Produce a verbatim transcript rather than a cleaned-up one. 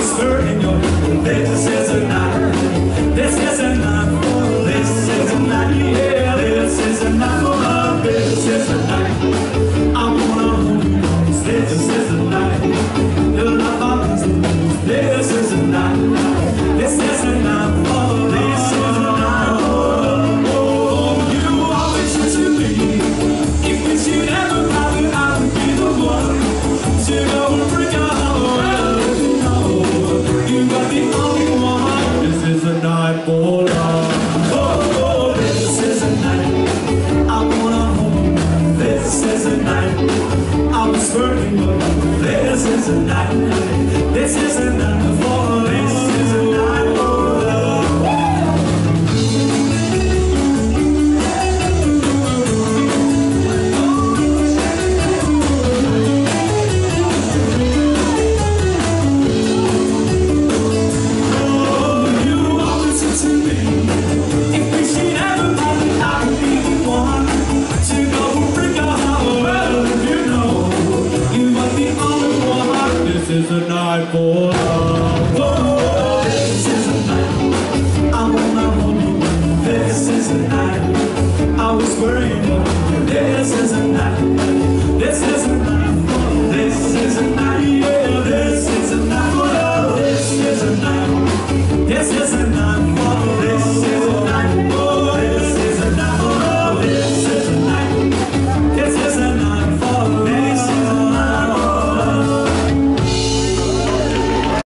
whisper in your ear. This is a night. This is a night for love. This is a night. Yeah, this is a night for love. This is a night. I wanna hold you close. This is a night. Your love always moves. This is a night. This is a night for love. This is a night for love. Oh, you always said to me, if we should ever have it, I would be the one to go and break your heart. You know, you got the only one. This is a night for love. Oh, oh, this is a night. I wanna hold you. This is a night. I was burning your love. This is a night. This is a night for love. This is a night for love. Oh, you always said to me, if we should ever have it, I would be the one to go break your heart. Well, you know, you are the only one. This is a night for love. Oh, this is a night. I wanna hold you. This is a night. I was worried.